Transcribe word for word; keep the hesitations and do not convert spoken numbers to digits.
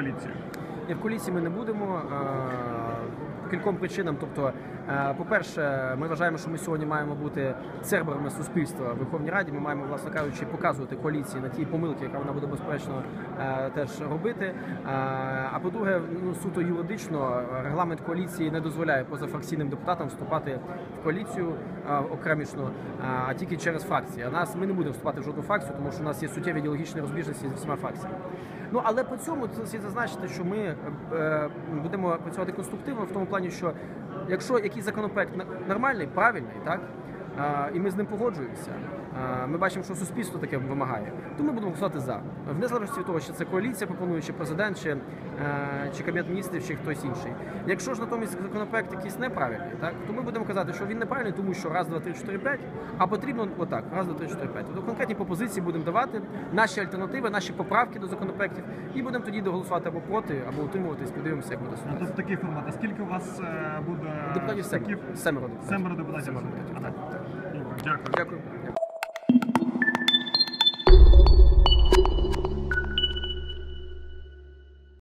коаліцію? І в коаліції ми не будемо. По кільком причинам. Тобто, по-перше, ми вважаємо, що ми сьогодні маємо бути церберами суспільства в Верховній Раді. Ми маємо, власне кажучи, показувати коаліції на ті помилки, яка вона буде безперечно теж робити. А по-друге, ну, суто юридично регламент коаліції не дозволяє позафракційним депутатам вступати в коаліцію окремішно, а тільки через фракції. А нас ми не будемо вступати в жодну фракцію, тому що у нас є суттєві ідеологічні розбіжності з всіма фракціями. Ну, але по цьому слід зазначити, що ми е, будемо працювати конструктивно в тому плані, що якщо якийсь законопроект нормальний, правильний, так, е, і ми з ним погоджуємося, е, ми бачимо, що суспільство таке вимагає, то ми будемо голосувати за. В незалежності від того, чи це коаліція пропонує, чи президент, чи, е, чи Кабінет міністрів, чи хтось інший. Якщо ж натомість законопроект якийсь неправильний, так, то ми будемо казати, що він неправильний, тому що раз, два, три, чотири, п'ять, а потрібно отак, раз, два, три, чотири, п'ять. Тобто конкретні пропозиції будемо давати, наші альтернативи, наші поправки до законопроектів, і будемо тоді доголосувати або проти, або утримуватись, подивимося, як буде ситуація. Тобто такий формат. А скільки у вас буде депутатів? таких? Семеро депутатів. Семеро депутатів. Семеро депутатів. Ага. Так, так. Дякую. Дякую.